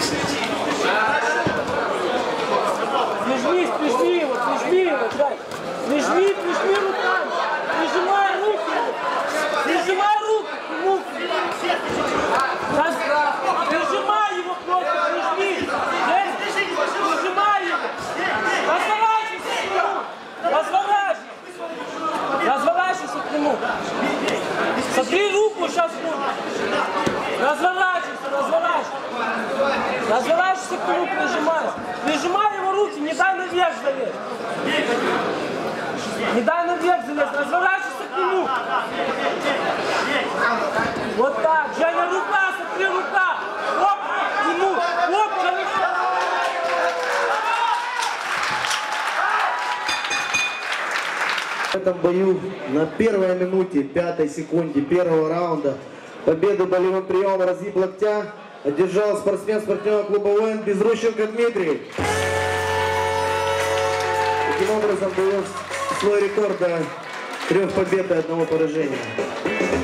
Прижми его, дай. Прижми руками. Прижимай руки. Прижимай руки. Прижимай его просто, прижми. Прижимай его. Разворачивайся к нему. Разворачивайся к нему. Смотри, руку сейчас будет. Разворачивайся. Разворачивайся к нему, прижимай. Прижимай его руки, не дай наверх залезть. Не дай наверх залезть, разворачивайся к нему. Вот так. Женя, рука, смотри, рука. Оп, к нему. Оп, Женя. В этом бою на первой минуте, 5 секунде первого раунда победу болевым приемом разгиб локтя одержал спортсмен спортивного клуба ОН Безрущенко Дмитрий. Таким образом довел свой рекорд до 3 побед и 1 поражения.